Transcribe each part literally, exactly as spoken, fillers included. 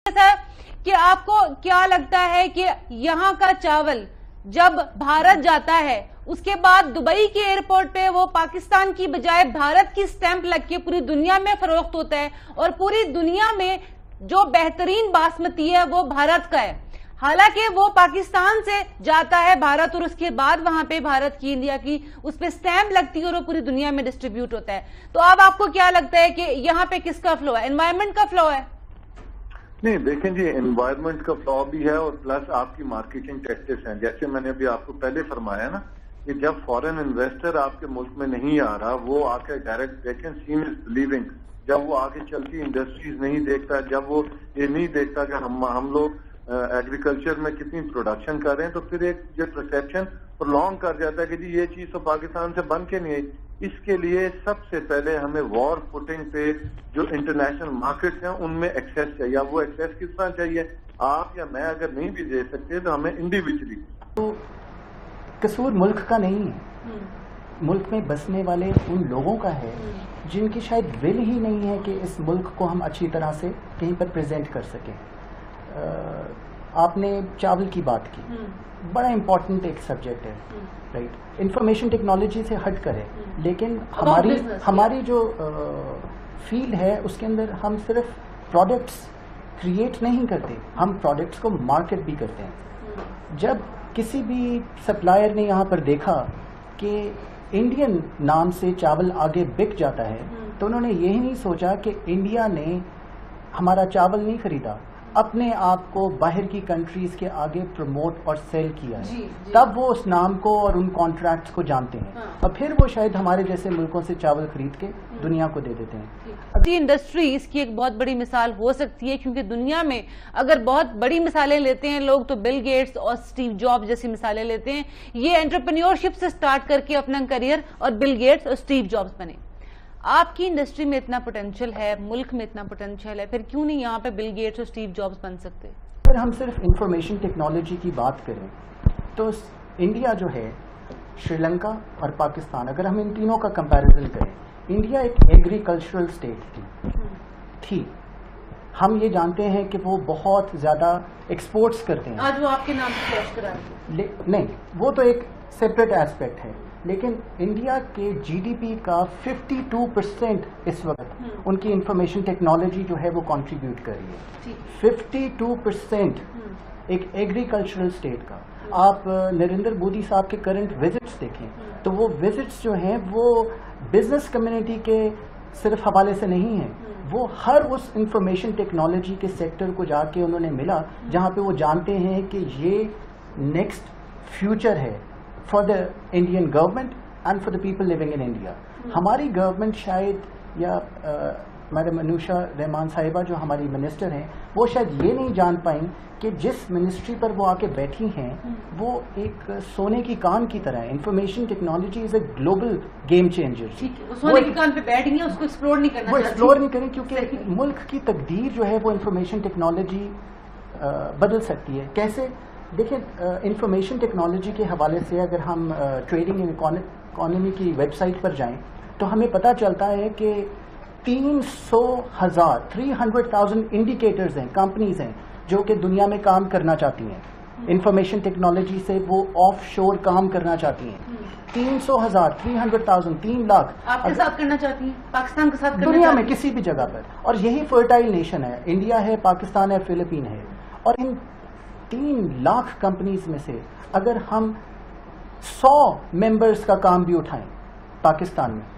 کہ آپ کو کیا لگتا ہے کہ یہاں کا چاول جب بھارت جاتا ہے اس کے بعد دبئی کے ایئرپورٹ پہ وہ پاکستان کی بجائے بھارت کی سٹیمپ لگ کے پوری دنیا میں فروخت ہوتا ہے اور پوری دنیا میں جو بہترین باسمتی ہے وہ بھارت کا ہے، حالانکہ وہ پاکستان سے جاتا ہے بھارت اور اس کے بعد وہاں پہ بھارت کی انڈیا کی اس پہ سٹیمپ لگتی ہے اور وہ پوری دنیا میں ڈسٹریبیوٹ ہوتا ہے. تو اب آپ کو کیا لگتا ہے کہ یہاں پہ کس کا فلو ہے؟ انوائرمنٹ کا فلو ہے؟ نہیں دیکھیں جی، انوائرمنٹ کا فلو بھی ہے اور پلس آپ کی مارکیٹنگ ٹیکٹکس ہیں. جیسے میں نے ابھی آپ کو پہلے فرمایا نا کہ جب فورن انویسٹر آپ کے ملک میں نہیں آ رہا، وہ آ کے ڈائریکٹ دیکھیں سین از بلیونگ، جب وہ آگے چلتی انڈسٹریز نہیں دیکھتا، جب وہ یہ نہیں دیکھتا کہ ہم ہم لوگ ایگریکلچر میں کتنی پروڈکشن کر رہے ہیں، تو پھر ایک جو پرسیپشن پرولونگ کر جاتا ہے کہ جی یہ چیز تو پاکستان سے بن کے نہیں آئی. اس کے لیے سب سے پہلے ہمیں وار فوٹنگ پہ جو انٹرنیشنل مارکیٹس ہیں ان میں ایکسیس چاہیے. وہ ایکسیس کس طرح چاہیے؟ آپ یا میں اگر نہیں بھی دے سکتے تو ہمیں انڈیویجلی. تو قصور ملک کا نہیں ہے، ملک میں بسنے والے ان لوگوں کا ہے جن کی شاید ول ہی نہیں ہے کہ اس ملک کو ہم اچھی طرح سے کہیں پر پریزنٹ کر سکیں. آپ نے چاول کی بات کی، بڑا امپورٹنٹ ایک سبجیکٹ ہے، رائٹ. انفارمیشن ٹیکنالوجی سے ہٹ کرے، لیکن ہماری ہماری جو فیلڈ ہے اس کے اندر ہم صرف پروڈکٹس کریٹ نہیں کرتے، ہم پروڈکٹس کو مارکیٹ بھی کرتے ہیں. جب کسی بھی سپلائر نے یہاں پر دیکھا کہ انڈین نام سے چاول آگے بک جاتا ہے تو انہوں نے یہی نہیں سوچا کہ انڈیا نے ہمارا چاول نہیں خریدا، اپنے آپ کو باہر کی کنٹریز کے آگے پروموٹ اور سیل کیا ہے. جی جی. تب وہ اس نام کو اور ان کانٹریکٹس کو جانتے ہیں، اور پھر وہ شاید ہمارے جیسے ملکوں سے چاول خرید کے دنیا کو دے دیتے ہیں. جی انڈسٹری اس کی ایک بہت بڑی مثال ہو سکتی ہے، کیونکہ دنیا میں اگر بہت بڑی مثالیں لیتے ہیں لوگ تو بل گیٹس اور سٹیو جاب جیسی مثالیں لیتے ہیں. یہ انٹرپرینیورشپ سے سٹارٹ کر کے اپنا کریئر اور بل گیٹس اور سٹیو جابز بنے. آپ کی انڈسٹری میں اتنا پوٹینشیل ہے، ملک میں اتنا پوٹینشیل ہے، پھر کیوں نہیں یہاں پہ بل گیٹس اور سٹیو جابز بن سکتے؟ اگر ہم صرف انفارمیشن ٹیکنالوجی کی بات کریں تو انڈیا جو ہے، شری لنکا اور پاکستان، اگر ہم ان تینوں کا کمپیریزن کریں، انڈیا ایک ایگریکلچرل اسٹیٹ تھی تھی ہم یہ جانتے ہیں کہ وہ بہت زیادہ ایکسپورٹس کرتے ہیں. آج وہ آپ کے نام سے فلیش کرا رہے ہیں؟ نہیں، وہ تو ایک سیپریٹ ایسپیکٹ ہے، لیکن انڈیا کے جی ڈی پی کا ففٹی ٹو پرسینٹ اس وقت ان کی انفارمیشن ٹیکنالوجی جو ہے وہ کنٹریبیوٹ کر رہی ہے. ففٹی ٹو پرسینٹ ایک ایگریکلچرل اسٹیٹ کا. آپ نریندر مودی صاحب کے کرنٹ وزٹس دیکھیں تو وہ وزٹس جو ہیں وہ بزنس کمیونٹی کے صرف حوالے سے نہیں ہیں، وہ ہر اس انفارمیشن ٹیکنالوجی کے سیکٹر کو جا کے انہوں نے ملا جہاں پہ وہ جانتے ہیں کہ یہ نیکسٹ فیوچر ہے for the Indian government and for the people living in India. ہماری گورنمنٹ شاید یا میڈم انوشا رحمان صاحبہ جو ہماری منسٹر ہیں وہ شاید یہ نہیں جان پائیں کہ جس منسٹری پر وہ آ کے بیٹھی ہیں وہ ایک سونے کی کان کی طرح ہے. Information technology is a global game changer. سونے کی کان پہ بیٹھ گئی ہیں، اس کو ایکسپلور نہیں کرنا، وہ ایکسپلور نہیں کریں کیونکہ ملک کی تقدیر جو ہے وہ انفارمیشن ٹیکنالوجی بدل سکتی ہے. کیسے؟ دیکھیں، انفارمیشن ٹیکنالوجی کے حوالے سے اگر ہم ٹریڈنگ اینڈ اکانومی کی ویب سائٹ پر جائیں تو ہمیں پتہ چلتا ہے کہ تین سو ہزار تھری ہنڈریڈ تھاؤزینڈ انڈیکیٹرز ہیں، کمپنیز ہیں جو کہ دنیا میں کام کرنا چاہتی ہیں انفارمیشن ٹیکنالوجی سے، وہ آف شور کام کرنا چاہتی ہیں. تین سو ہزار تھری ہنڈریڈ تھاؤزینڈ تین لاکھ آپ کے ساتھ کرنا چاہتی ہیں، پاکستان کے ساتھ دنیا میں کسی بھی جگہ پر. اور یہی فرٹائل نیشن ہے، انڈیا ہے، پاکستان ہے، فلپین ہے. اور ان تین لاکھ کمپنیز میں سے اگر ہم سو ممبرز کا کام بھی اٹھائیں پاکستان میں،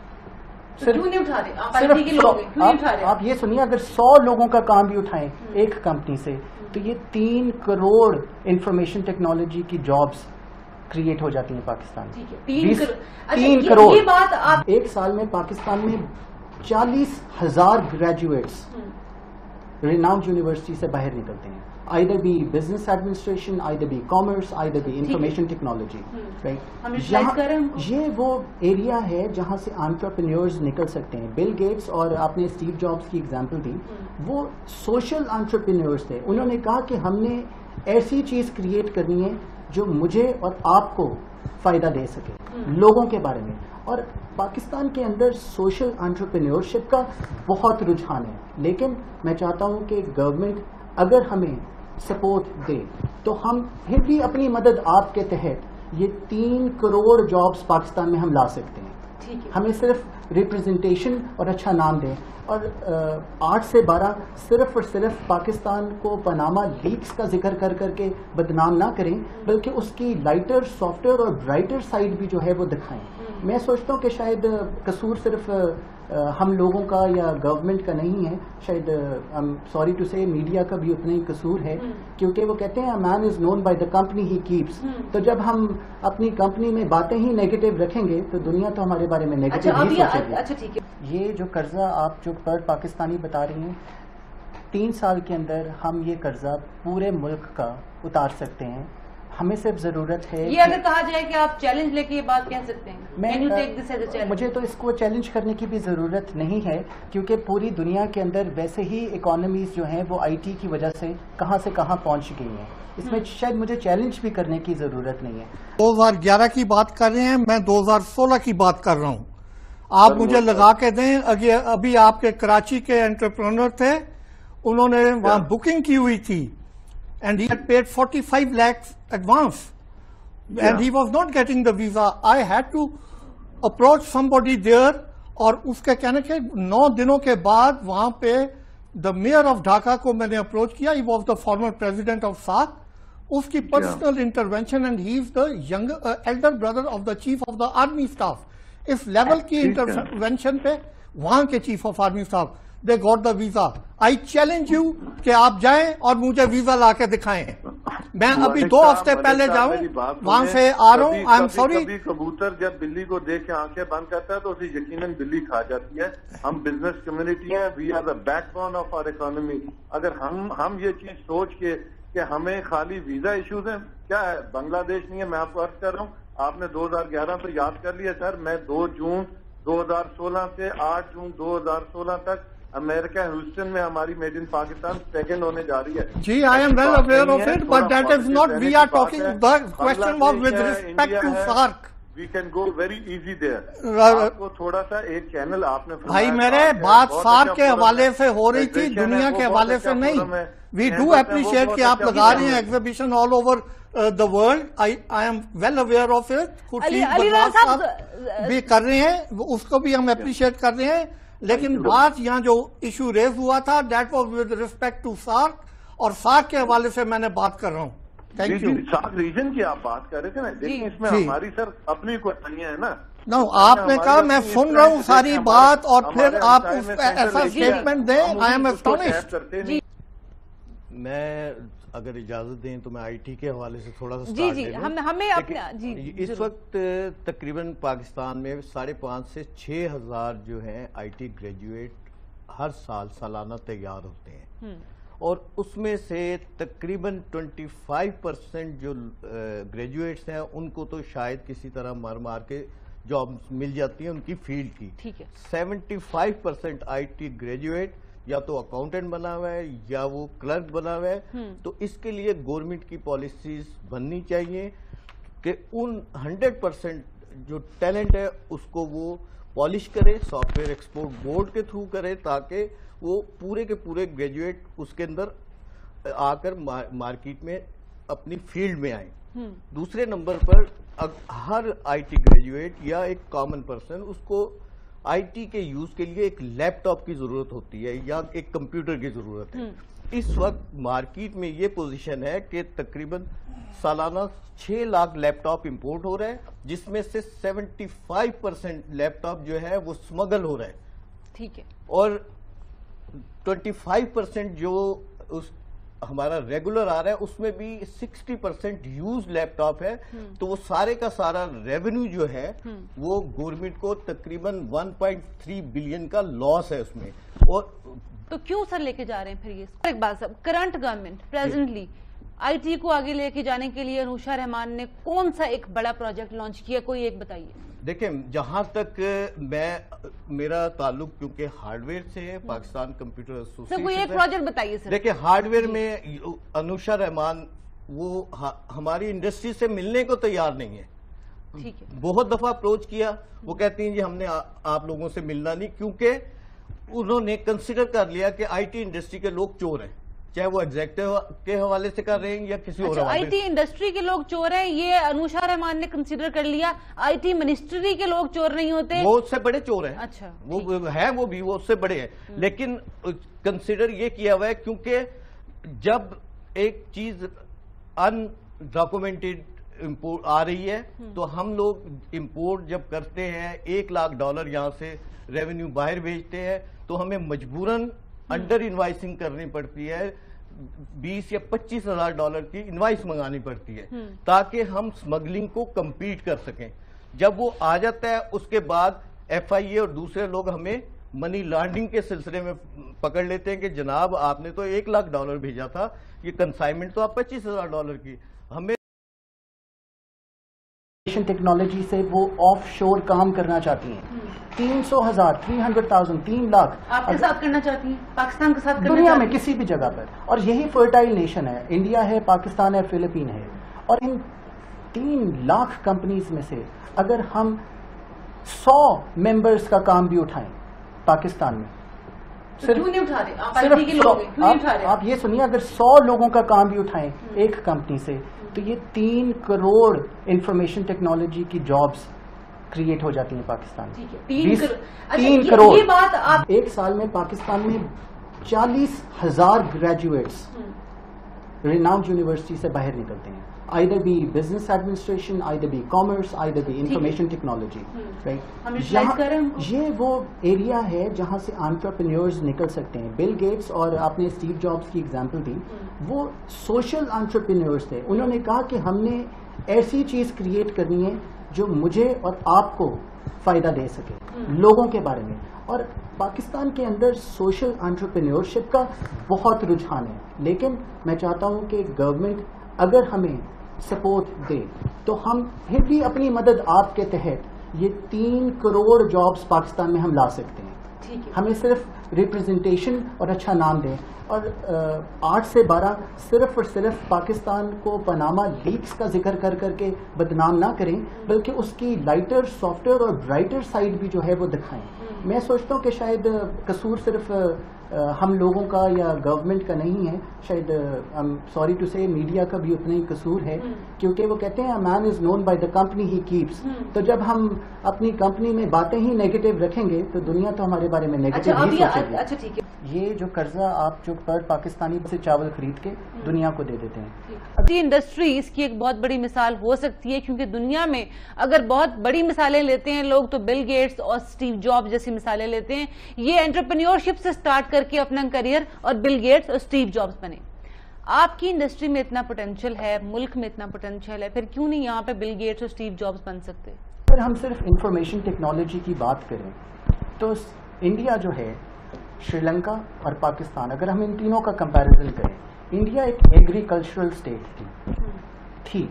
آپ یہ سنیے، اگر سو لوگوں کا کام بھی اٹھائیں ایک کمپنی سے تو یہ تین کروڑ انفارمیشن ٹیکنالوجی کی جابز کریٹ ہو جاتی ہیں پاکستان میں. تین کروڑ ایک سال میں پاکستان میں چالیس ہزار گریجویٹس ریناؤنڈ یونیورسٹی سے باہر نکلتے ہیں. either be business administration, either be commerce, either be information technology, right? یہ وہ ایریا ہے جہاں سے انٹرپرینیورز نکل سکتے ہیں. بل گیٹس اور آپ نے اسٹیو جابز کی ایگزامپل دی، وہ سوشل انٹرپرینیورز تھے. انہوں نے کہا کہ ہم نے ایسی چیز کریٹ کرنی ہے جو مجھے اور آپ کو فائدہ دے سکے لوگوں کے بارے میں. اور پاکستان کے اندر سوشل انٹرپرینیورشپ کا بہت رجحان ہے، لیکن میں چاہتا ہوں کہ گورنمنٹ اگر ہمیں سپورٹ دے تو ہم پھر بھی اپنی مدد آپ کے تحت یہ تین کروڑ جابز پاکستان میں ہم لا سکتے ہیں. ہمیں صرف ریپرزنٹیشن اور اچھا نام دیں, اور آٹھ سے بارہ صرف اور صرف پاکستان کو پاناما لیکس کا ذکر کر کر کے بدنام نہ کریں, بلکہ اس کی لائٹر, سافٹ ویئر اور برائٹر سائڈ بھی جو ہے وہ دکھائیں. میں سوچتا ہوں کہ شاید قصور صرف ہم لوگوں کا یا گورنمنٹ کا نہیں ہے, شاید سوری ٹو سے میڈیا کا بھی اتنا ہی قصور ہے, کیونکہ وہ کہتے ہیں man is known by the company he keeps. تو جب ہم اپنی کمپنی میں باتیں ہی نیگیٹو رکھیں گے تو دنیا تو ہمارے بارے میں نیگیٹو ہی سوچے گی. اچھا ٹھیک ہے. یہ جو قرضہ آپ جو پر پاکستانی بتا رہی ہیں, تین سال کے اندر ہم یہ قرضہ پورے ملک کا اتار سکتے ہیں. ہمیں صرف ضرورت ہے, یہ اگر کہا جائے کہ آپ چیلنج لے کے یہ بات کہہ سکتے ہیں, مجھے تو اس کو چیلنج کرنے کی بھی ضرورت نہیں ہے, کیونکہ پوری دنیا کے اندر ویسے ہی اکانومیز جو ہیں وہ آئی ٹی کی وجہ سے کہاں سے کہاں پہنچ گئی ہیں. اس میں شاید مجھے چیلنج بھی کرنے کی ضرورت نہیں ہے. دو ہزار گیارہ کی بات کر رہے ہیں, میں دو ہزار سولہ کی بات کر رہا ہوں. آپ مجھے لگا کے دیں, ابھی آپ کے کراچی کے انٹرپرینور تھے, انہوں نے وہاں بکنگ کی ہوئی تھی, and he had paid forty-five lakhs advance, and yeah. he was not getting the visa. I had to approach somebody there, اور اس کے کہنے کے نو دنوں کے بعد وہاں پہ the mayor of Dhaka کو میں نے اپروچ کیا. He was the former president of SAARC. اس کی personal yeah. intervention, and he is the younger uh, elder brother of the chief of the army staff. اس لیول کی intervention پہ وہاں کے چیف آف آرمی صاحب, they got the visa. I challenge you کہ آپ جائیں اور مجھے ویزا لا کے دکھائیں. میں ابھی دو ہفتے پہلے جاؤں, وہاں سے آ رہا ہوں. I am sorry. کبھی کبوتر جب بلی کو دیکھ کے آنکھیں بند کرتا ہے تو اسے یقیناً بلی کھا جاتی ہے. ہم بزنس کمیونٹی ہیں, we are the backbone of our economy. اگر ہم ہم یہ چیز سوچ کے کہ ہمیں خالی ویزا ایشوز ہیں, کیا ہے بنگلہ دیش نہیں ہے, میں آپ کو عرض کر رہا ہوں, آپ نے دو ہزار گیارہ پہ یاد کر لیا سر. میں دو جون دو ہزار سولہ سے آٹھ جون دو ہزار سولہ تک امریکہ ہیوسٹن میں ہماری میڈ ان پاکستان سیکنڈ ہونے جا رہی ہے. جی, I am well aware of it, but that is not, we are talking, the question was with respect to SAARC. We can go very easy there. آپ کو تھوڑا سا ایک چینل آپ نے بھائی میرے بات سارک کے حوالے سے ہو رہی تھی, دنیا کے حوالے سے نہیں. وی ڈو اپریشیٹ کہ آپ لگا رہے ہیں exhibition all over the world. I M well aware of it. صاحب بھی کر رہے ہیں, اس کو بھی ہم اپریشیٹ کر رہے ہیں, لیکن بات یہاں جو ایشو ریز ہوا تھا that was with respect to SAARC, اور سارک کے حوالے سے میں نے بات کر رہا ہوں. Thank you. سارک ریجن کی آپ بات کر رہے تھے نا, لیکن اس میں ہماری سر اپنی کوتاہیاں ہیں نا. نو, آپ نے کہا میں سن رہا ہوں ساری بات, اور پھر آپ ایسا اسٹیٹمنٹ دیں. I am astonished. میں اگر اجازت دیں تو میں آئی ٹی کے حوالے سے تھوڑا سا جی جی ہمیں اپنا جی اس وقت تقریباً پاکستان میں ساڑھے پانچ سے چھ ہزار جو ہیں آئی ٹی گریجویٹ ہر سال سالانہ تیار ہوتے ہیں, اور اس میں سے تقریباً ٹوینٹی فائیو پرسینٹ جو گریجویٹس ہیں ان کو تو شاید کسی طرح مار مار کے جاب مل جاتی ہیں ان کی فیلڈ کی. ٹھیک ہے. Seventy five percent I T graduate یا تو اکاؤنٹنٹ بنا ہوا ہے یا وہ کلرک بنا ہوا ہے. تو اس کے لیے گورنمنٹ کی پالیسیز بننی چاہیے کہ ان ہنڈریڈ پرسینٹ جو ٹیلنٹ ہے اس کو وہ پالش کرے, سافٹ ویئر ایکسپورٹ بورڈ کے تھرو کرے, تاکہ وہ پورے کے پورے گریجویٹ اس کے اندر آ کر مارکیٹ میں اپنی فیلڈ میں آئیں. دوسرے نمبر پر ہر آئی ٹی گریجویٹ یا ایک کامن پرسن اس کو آئی ٹی کے یوز کے لیے ایک لیپ ٹاپ کی ضرورت ہوتی ہے یا ایک کمپیوٹر کی ضرورت ہے. اس وقت مارکیٹ میں یہ پوزیشن ہے کہ تقریباً سالانہ چھ لاکھ لیپ ٹاپ امپورٹ ہو رہا ہے, جس میں سے seventy five percent laptop جو ہے وہ اسمگل ہو رہا ہے. ٹھیک ہے. اور ٹوینٹی فائیو پرسینٹ جو اس ہمارا ریگولر آ رہا ہے اس میں بھی sixty percent use laptop ہے. تو وہ سارے کا سارا ریونیو جو ہے وہ گورنمنٹ کو تقریباً ون پوائنٹ تھری بلین کا لاس ہے اس میں. اور تو کیوں سر لے کے جا رہے ہیں پھر یہ ایک بات صاحب, current government presently I T کو آگے لے کے جانے کے لیے انوشا رحمان نے کون سا ایک بڑا پروجیکٹ لانچ کیا, کوئی ایک بتائیے. دیکھیں, جہاں تک میں میرا تعلق کیونکہ ہارڈ ویئر سے ہے, پاکستان کمپیوٹر ایسوسیشن, کوئی ایک پروجیکٹ بتائیے سر. دیکھیں, ہارڈ ویئر میں انوشا رحمان وہ ہماری انڈسٹری سے ملنے کو تیار نہیں ہے. ٹھیک ہے. بہت دفعہ اپروچ کیا, وہ کہتی ہیں جی ہم نے آپ لوگوں سے ملنا نہیں, کیونکہ انہوں نے کنسیڈر کر لیا کہ آئی ٹی انڈسٹری کے لوگ چور ہیں. چاہے وہ ایگزیکٹو کے حوالے سے کر رہے ہیں یا کسی اور آئی ٹی انڈسٹری کے لوگ چور ہیں، یہ انوشا رحمان نے کنسیڈر کر لیا، آئی ٹی منسٹری کے لوگ چور نہیں ہوتے، وہ اس سے بڑے چور ہیں، اچھا وہ ہے، وہ بھی وہ اس سے بڑے ہیں، لیکن کنسیڈر یہ کیا ہوا ہے کیونکہ جب ایک چیز ان ڈاکومنٹڈ امپورٹ آ رہی ہے تو ہم لوگ امپورٹ جب کرتے ہیں ایک لاکھ ڈالر یہاں سے ریونیو باہر بھیجتے ہیں تو ہمیں مجبوراً انڈر انوائسنگ کرنی پڑتی ہے، بیس یا پچیس ہزار ڈالر کی انوائس منگانی پڑتی ہے تاکہ ہم سمگلنگ کو کمپیٹ کر سکیں. جب وہ آ جاتا ہے اس کے بعد ایف آئی اے اور دوسرے لوگ ہمیں منی لانڈرنگ کے سلسلے میں پکڑ لیتے ہیں کہ جناب آپ نے تو ایک لاکھ ڈالر بھیجا تھا، یہ کنسائنمنٹ تو آپ پچیس ہزار ڈالر کی. ہمیں ٹیکنالوجی سے وہ آف شور کام کرنا چاہتی ہیں، تین سو ہزار تھری ہنڈریڈ تھاؤزینڈ تین لاکھ آپ کے ساتھ کرنا چاہتی ہیں، پاکستان کے ساتھ دنیا میں کسی بھی جگہ پر. اور یہی فرٹائل نیشن ہے، انڈیا ہے، پاکستان ہے، فلپین ہے. اور ان تین لاکھ کمپنیز میں سے اگر ہم سو ممبرز کا کام بھی اٹھائیں پاکستان میں، آپ یہ سنیے، اگر سو لوگوں کا کام بھی اٹھائیں ایک کمپنی سے تو یہ تین کروڑ انفارمیشن ٹیکنالوجی کی جابز کریٹ ہو جاتی ہیں پاکستان میں. تین کروڑ ایک سال میں پاکستان میں چالیس ہزار گریجویٹس ریناؤنڈ یونیورسٹی سے باہر نکلتے ہیں، either be business administration, either be commerce, either be information technology. Right? یہ وہ ایریا ہے جہاں سے انٹرپرینیورز نکل سکتے ہیں. بل گیٹس اور آپ نے اسٹیو جابس کی ایگزامپل دی، وہ سوشل انٹرپرینیورز تھے. انہوں نے کہا کہ ہم نے ایسی چیز کریٹ کرنی ہے جو مجھے اور آپ کو فائدہ دے سکے لوگوں کے بارے میں. اور پاکستان کے اندر سوشل انٹرپرینیورشپ کا بہت رجحان ہے، لیکن میں چاہتا ہوں کہ گورنمنٹ اگر ہمیں سپورٹ دے تو ہم پھر بھی اپنی مدد آپ کے تحت یہ تین کروڑ جابز پاکستان میں ہم لا سکتے ہیں. ہمیں صرف ریپرزنٹیشن اور اچھا نام دیں، اور آٹھ سے بارہ صرف اور صرف پاکستان کو پاناما لیکس کا ذکر کر کر کے بدنام نہ کریں، بلکہ اس کی لائٹر سافٹ ویئر اور برائٹر سائڈ بھی جو ہے وہ دکھائیں. میں سوچتا ہوں کہ شاید قصور صرف ہم لوگوں کا یا گورنمنٹ کا نہیں ہے، شاید سوری ٹو سے میڈیا کا بھی اتنا ہی قصور ہے، کیونکہ وہ کہتے ہیں man is known by the company he keeps. تو جب ہم اپنی کمپنی میں باتیں ہی نیگیٹو رکھیں گے تو دنیا تو ہمارے بارے میں نیگیٹو ہی سوچے گی. اچھا ٹھیک ہے، یہ جو قرضہ آپ جو پر پاکستانی سے چاول خرید کے دنیا کو دے دیتے ہیں، انڈسٹری اس کی ایک بہت بڑی مثال ہو سکتی ہے، کیونکہ دنیا میں اگر بہت بڑی مثالیں لیتے ہیں لوگ تو بل گیٹس اور اسٹیو جاب جیسی مثالیں لیتے ہیں. یہ انٹرپرینیورشپ سے سٹارٹ کر کے اپنا کریئر اور بل گیٹس اور اسٹیو جابز بنے. آپ کی انڈسٹری میں اتنا پوٹینشیل ہے، ملک میں اتنا پوٹینشیل ہے، پھر کیوں نہیں یہاں پہ بل گیٹس اور اسٹیو جابز بن سکتے؟ اگر ہم صرف انفارمیشن ٹیکنالوجی کی بات کریں تو انڈیا جو ہے، شری لنکا اور پاکستان، اگر ہم ان تینوں کا کمپیریزن کریں، انڈیا ایک ایگریکلچرل اسٹیٹ تھی تھی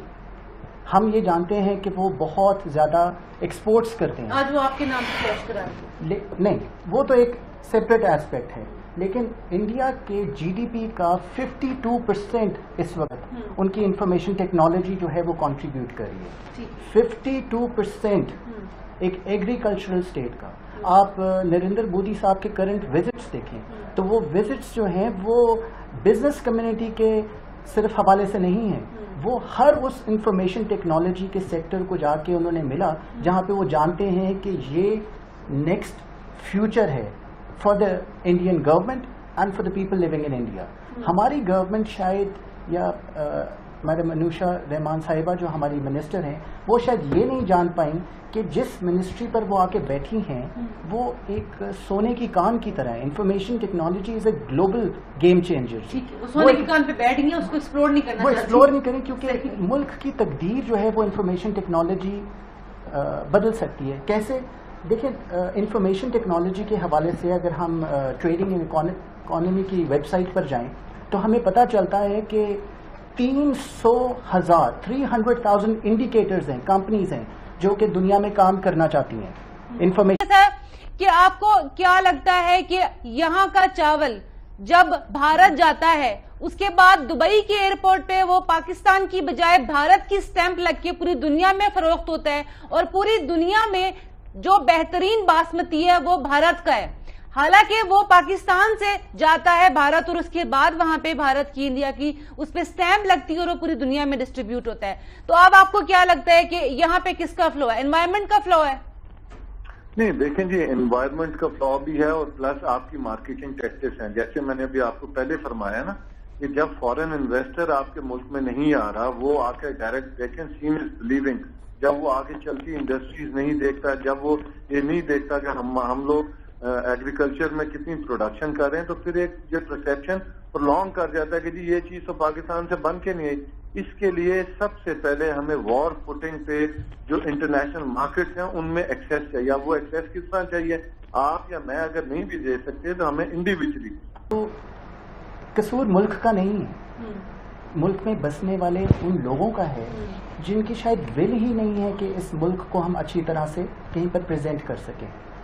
ہم یہ جانتے ہیں کہ وہ بہت زیادہ ایکسپورٹس کرتے ہیں. آج وہ آپ کے نام سے فلیش کرا نہیں، وہ تو ایک سیپریٹ ایسپیکٹ ہے، لیکن انڈیا کے جی ڈی پی کا ففٹی ٹو پرسینٹ اس وقت ان کی انفارمیشن ٹیکنالوجی جو ہے وہ کنٹریبیوٹ کر رہی ہے. ففٹی ٹو پرسینٹ ایک ایگریکلچرل اسٹیٹ کا. آپ نریندر مودی صاحب کے کرنٹ وزٹس دیکھیں تو وہ وزٹس جو ہیں وہ بزنس کمیونٹی کے صرف حوالے سے نہیں ہیں، وہ ہر اس انفارمیشن ٹیکنالوجی کے سیکٹر کو جا کے انہوں نے ملا جہاں پہ وہ جانتے ہیں کہ یہ نیکسٹ فیوچر ہے for the Indian government and for the people living in India. ہماری گورنمنٹ شاید یا میڈم انوشا رحمان صاحبہ جو ہماری منسٹر ہیں، وہ شاید یہ نہیں جان پائیں کہ جس منسٹری پر وہ آ کے بیٹھی ہیں وہ ایک سونے کی کان کی طرح ہے. Information technology is a global game changer. سونے کی کان پہ بیٹھ گئی ہیں، اس کو ایکسپلور نہیں کرنا، وہ ایکسپلور نہیں کریں کیونکہ ملک کی تقدیر جو ہے وہ انفارمیشن ٹیکنالوجی بدل سکتی ہے. کیسے؟ دیکھیں، انفارمیشن ٹیکنالوجی کے حوالے سے اگر ہم ٹریڈنگ اینڈ اکانومی کی ویب سائٹ پر جائیں تو ہمیں پتہ چلتا ہے کہ تین سو ہزار تھری ہنڈریڈ تھاؤزینڈ انڈیکیٹرز ہیں، کمپنیز ہیں جو کہ دنیا میں کام کرنا چاہتی ہیں. انفارمیشن کہ آپ کو کیا لگتا ہے کہ یہاں کا چاول جب بھارت جاتا ہے اس کے بعد دبئی کے ایئرپورٹ پہ وہ پاکستان کی بجائے بھارت کی سٹیمپ لگ کے پوری دنیا میں فروخت ہوتا ہے، اور پوری دنیا میں جو بہترین باسمتی ہے وہ بھارت کا ہے. حالانکہ وہ پاکستان سے جاتا ہے بھارت اور اس کے بعد وہاں پہ بھارت کی انڈیا کی اس پہ سٹیمپ لگتی ہے اور وہ پوری دنیا میں ڈسٹریبیوٹ ہوتا ہے. تو اب آپ کو کیا لگتا ہے کہ یہاں پہ کس کا فلو ہے؟ انوائرمنٹ کا فلو ہے؟ نہیں دیکھیں جی, انوائرمنٹ کا فلو بھی ہے اور پلس آپ کی مارکیٹنگ ٹیکٹکس ہیں. جیسے میں نے ابھی آپ کو پہلے فرمایا نا کہ جب فورن انویسٹر آپ کے ملک میں نہیں آ رہا, وہ آ کے ڈائریکٹ دیکھیں سین از بلیونگ. جب وہ آگے چلتی انڈسٹریز نہیں دیکھتا, جب وہ یہ نہیں دیکھتا کہ ہم ہم لوگ ایگریکلچر میں کتنی پروڈکشن کر رہے ہیں, تو پھر ایک جو پرسیپشن پرولونگ کر جاتا ہے کہ جی یہ چیز تو پاکستان سے بن کے نہیں آئی. اس کے لیے سب سے پہلے ہمیں وار فوٹنگ پہ جو انٹرنیشنل مارکیٹس ہیں ان میں ایکسیس چاہیے. اب وہ ایکسیس کس طرح چاہیے؟ آپ یا میں اگر نہیں بھی دے سکتے تو ہمیں انڈیویجلی. تو قصور ملک کا نہیں ہے, ملک میں بسنے والے ان لوگوں کا ہے جن کی شاید ول ہی نہیں ہے کہ اس ملک کو ہم اچھی طرح سے کہیں پر پریزنٹ کر سکیں.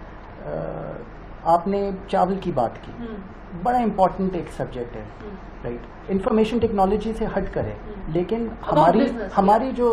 آپ نے چاول کی بات کی, بڑا امپورٹنٹ ایک سبجیکٹ ہے, رائٹ. انفارمیشن ٹیکنالوجی سے ہٹ کرے, لیکن ہماری ہماری جو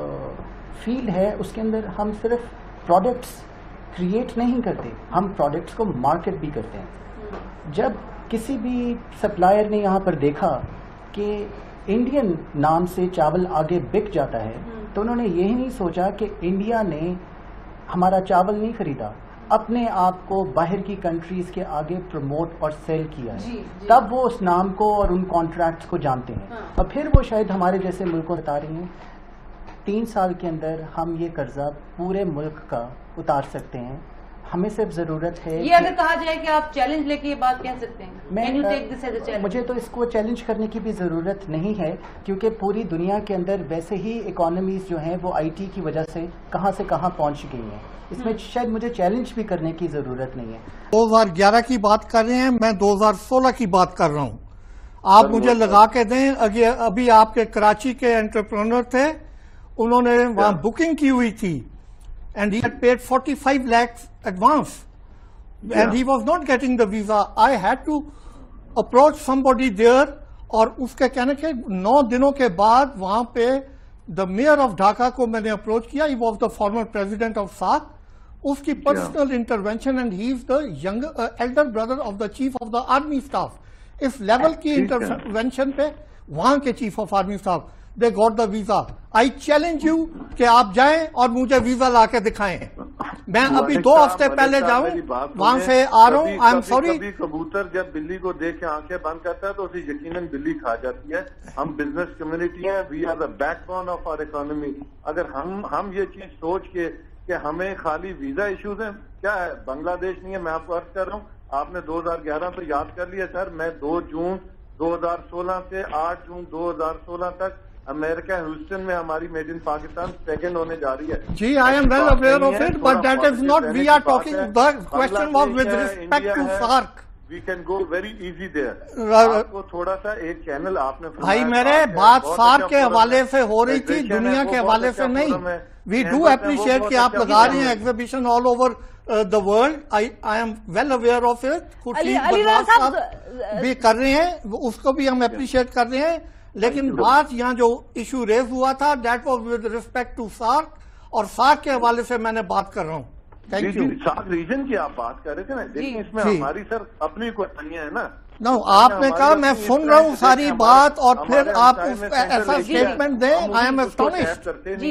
فیلڈ ہے اس کے اندر ہم صرف پروڈکٹس کریٹ نہیں کرتے, ہم پروڈکٹس کو مارکیٹ بھی کرتے ہیں. جب کسی بھی سپلائر نے یہاں پر دیکھا کہ انڈین نام سے چاول آگے بک جاتا ہے, تو انہوں نے یہی نہیں سوچا کہ انڈیا نے ہمارا چاول نہیں خریدا, اپنے آپ کو باہر کی کنٹریز کے آگے پروموٹ اور سیل کیا ہے. تب وہ اس نام کو اور ان کانٹریکٹس کو جانتے ہیں, اور پھر وہ شاید ہمارے جیسے ملکوں بتا رہی ہیں تین سال کے اندر ہم یہ قرضہ پورے ملک کا اتار سکتے ہیں. ہمیں صرف ضرورت ہے, یہ اگر کہا جائے کہ آپ چیلنج لے کے یہ بات کہہ سکتے ہیں, مجھے تو اس کو چیلنج کرنے کی بھی ضرورت نہیں ہے, کیونکہ پوری دنیا کے اندر ویسے ہی اکانومیز جو ہیں وہ آئی ٹی کی وجہ سے کہاں سے کہاں پہنچ گئی ہیں. اس میں شاید مجھے چیلنج بھی کرنے کی ضرورت نہیں ہے. دو ہزار گیارہ کی بات کر رہے ہیں, میں دو ہزار سولہ کی بات کر رہا ہوں. آپ مجھے لگا کے دیں, ابھی آپ کے کراچی کے انٹرپرینر تھے, انہوں نے وہاں بکنگ کی ہوئی تھی, and he had paid forty-five lakhs advance, and yeah. he was not getting the visa. I had to approach somebody there, اور اس کے کہنے کے نو دنوں کے بعد وہاں پہ the mayor of Dhaka کو میں نے اپروچ کیا. he was the former president of S A C. اس کی personal yeah. intervention, and he is the younger uh, elder brother of the chief of the army staff. اس level کی intervention پہ وہاں کے چیف آف آرمی صاحب they got the visa. I challenge you کہ آپ جائیں اور مجھے ویزا لا کے دکھائیں. میں ابھی دو ہفتے پہلے جاؤں, وہاں سے آ رہا ہوں. I am sorry. کبھی کبوتر جب بلی کو دیکھ کے آنکھیں بند کرتا ہے تو اسے یقیناً بلی کھا جاتی ہے. ہم بزنس کمیونٹی ہیں, we are the backbone of our economy. اگر ہم ہم یہ چیز سوچ کے کہ ہمیں خالی ویزا ایشوز ہیں, کیا ہے بنگلہ دیش نہیں ہے. میں آپ کو عرض کر رہا ہوں, آپ نے دو ہزار گیارہ تو یاد کر لیا سر. میں دو جون دو ہزار سولہ سے آٹھ جون دو ہزار سولہ تک امریکہ ہیوسٹن میں ہماری میڈ ان پاکستان سیکنڈ ہونے جا رہی ہے. جی, I am well aware of it, but that is not, we are talking, the question was with respect to S A C. We can go very easy there. آپ کو تھوڑا سا ایک چینل آپ نے بھائی میرے بات S A C کے حوالے سے ہو رہی تھی, دنیا کے حوالے سے نہیں. We do appreciate کہ آپ لگا رہی ہیں exhibition all over the world. I I am well aware of it. Ali Raz صاحب بھی کر رہے ہیں, اس کو بھی ہم اپریشیٹ کر رہے ہیں. لیکن بات یہاں جو ایشو ریز ہوا تھا that was with respect to S A C, اور S A C کے حوالے سے میں نے بات کر رہا ہوں. Thank you. ساک ریجن کی آپ بات کر رہے تھے نا, لیکن اس میں ہماری سر اپنی کوٹائیاں ہیں نا. نو, آپ نے کہا میں سن رہا ہوں ساری بات, اور پھر آپ ایسا اسٹیٹمنٹ دیں. I am astonished.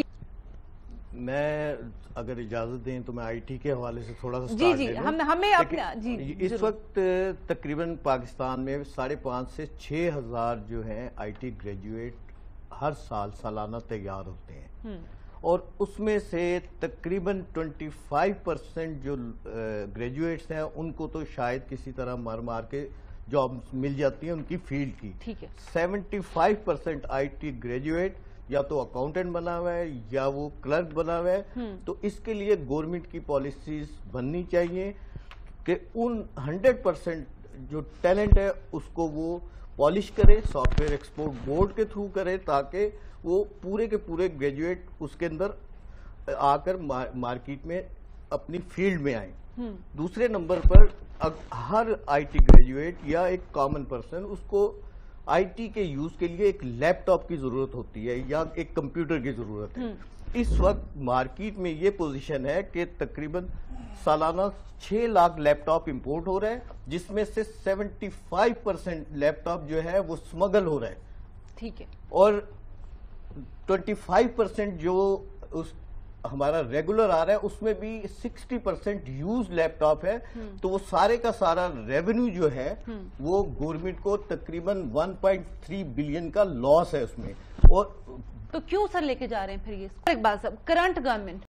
میں اگر اجازت دیں تو میں آئی ٹی کے حوالے سے تھوڑا سا جی جی ہمیں اپنا جی اس وقت تقریباً پاکستان میں ساڑھے پانچ سے چھ ہزار جو ہیں آئی ٹی گریجویٹ ہر سال سالانہ تیار ہوتے ہیں, اور اس میں سے تقریباً ٹوینٹی فائیو پرسینٹ جو گریجویٹس ہیں ان کو تو شاید کسی طرح مار مار کے جاب مل جاتی ہیں ان کی فیلڈ کی. ٹھیک ہے. Seventy five percent I T graduate یا تو اکاؤنٹنٹ بنا ہوا ہے یا وہ کلرک بنا ہوا ہے. تو اس کے لیے گورنمنٹ کی پالیسیز بننی چاہیے کہ ان ہنڈریڈ پرسینٹ جو ٹیلنٹ ہے اس کو وہ پالش کرے, سافٹ ویئر ایکسپورٹ بورڈ کے تھرو کرے, تاکہ وہ پورے کے پورے گریجویٹ اس کے اندر آ کر مارکیٹ میں اپنی فیلڈ میں آئیں. دوسرے نمبر پر ہر آئی ٹی گریجویٹ یا ایک کامن پرسن اس کو آئی ٹی کے یوز کے لیے ایک لیپ ٹاپ کی ضرورت ہوتی ہے یا ایک کمپیوٹر کی ضرورت ہے. اس وقت مارکیٹ میں یہ پوزیشن ہے کہ تقریباً سالانہ چھ لاکھ لیپ ٹاپ امپورٹ ہو رہا ہے، جس میں سے seventy five percent laptop جو ہے وہ اسمگل ہو رہا ہے. ٹھیک ہے. اور ٹوینٹی فائیو پرسینٹ جو اس ہمارا ریگولر آ رہا ہے اس میں بھی sixty percent use laptop ہے. تو وہ سارے کا سارا ریونیو جو ہے وہ گورنمنٹ کو تقریباً ون پوائنٹ تھری بلین کا لاس ہے اس میں. اور تو کیوں سر لے کے جا رہے ہیں پھر یہ؟ ایک بات صاحب، کرنٹ گورنمنٹ